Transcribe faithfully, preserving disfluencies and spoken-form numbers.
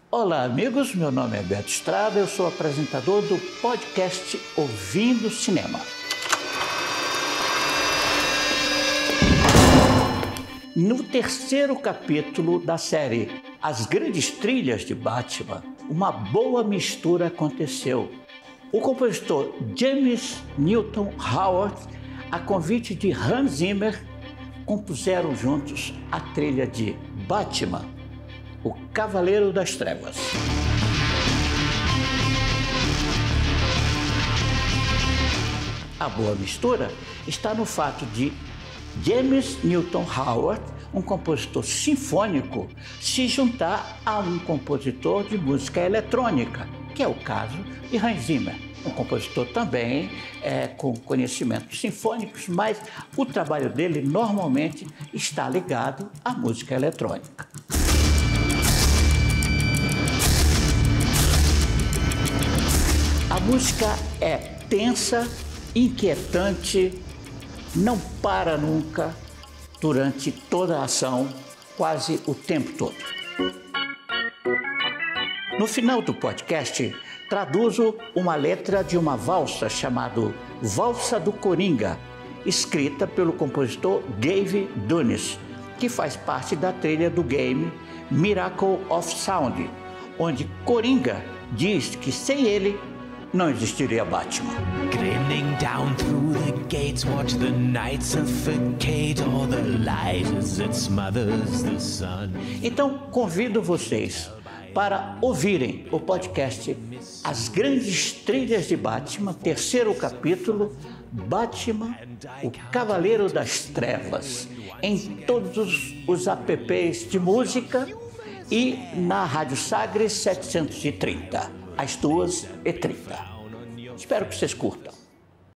Olá amigos, meu nome é Beto Estrada, eu sou apresentador do podcast Ouvindo Cinema. No terceiro capítulo da série As Grandes Trilhas de Batman, uma boa mistura aconteceu. O compositor James Newton Howard, a convite de Hans Zimmer, compuseram juntos a trilha de Batman, o Cavaleiro das Trevas. A boa mistura está no fato de James Newton Howard, um compositor sinfônico, se juntar a um compositor de música eletrônica, que é o caso de Hans Zimmer, um compositor também é, com conhecimentos sinfônicos, mas o trabalho dele normalmente está ligado à música eletrônica. A música é tensa, inquietante, não para nunca durante toda a ação, quase o tempo todo. No final do podcast, traduzo uma letra de uma valsa chamada Valsa do Coringa, escrita pelo compositor Dave Doones, que faz parte da trilha do game Miracle of Sound, onde Coringa diz que sem ele não existiria Batman. Grinning down through the gates, watch the night suffocate all the light as it smothers the sun. Então convido vocês para ouvirem o podcast As Grandes Trilhas de Batman, terceiro capítulo, Batman, o Cavaleiro das Trevas, em todos os apps de música e na Rádio Sagres setecentos e trinta, às duas e trinta. Espero que vocês curtam.